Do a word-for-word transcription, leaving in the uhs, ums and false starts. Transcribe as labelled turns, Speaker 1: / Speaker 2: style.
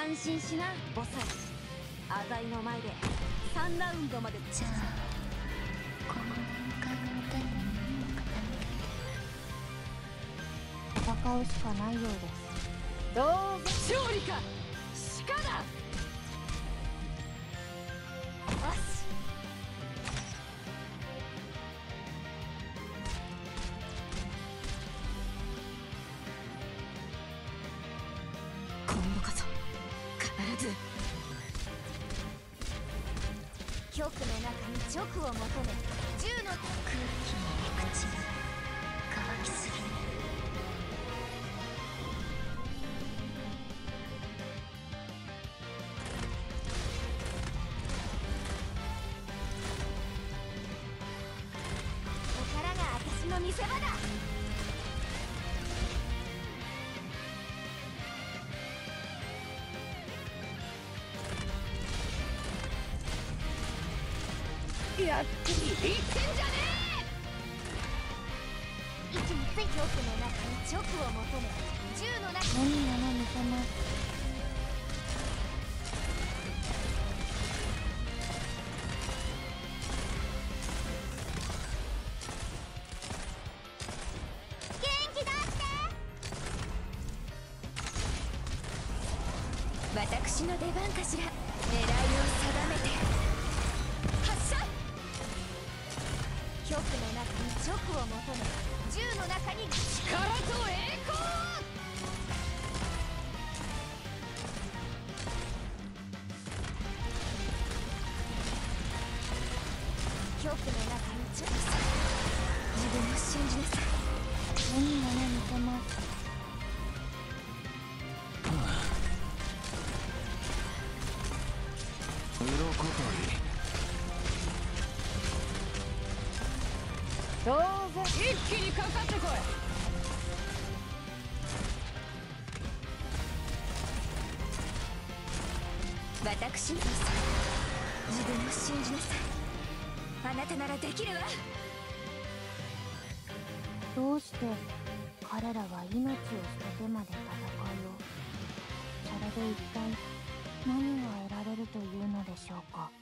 Speaker 1: 安心しなボス。浅井の前でさんラウンドまで。
Speaker 2: じゃあこの限界の手に耳を傾け戦うしかないようです。
Speaker 1: どうぞ。勝利か鹿だ。よし。今度こそ必ず。
Speaker 2: 極の中に直を求め銃の空気に陸地が乾きすぎる。ここからが私の見せ場だ。
Speaker 1: やっていってんじゃね
Speaker 2: え。位置について奥の中に直を求め銃の中。何々見せます。元気出して。
Speaker 1: 私の出番かしら。狙いを定めて
Speaker 2: 極の中に直を求め銃の中に
Speaker 1: 力と栄光。
Speaker 2: 極の中に直。
Speaker 1: 自分を信じなさい。
Speaker 2: 何々見せます。
Speaker 3: 鱗取り。
Speaker 1: どうぞ。一気にかかってこい。私のさ、自分を信じなさい。あなたならできるわ。
Speaker 2: どうして彼らは命を捨ててまで戦いを。それで一体何が得られるというのでしょうか。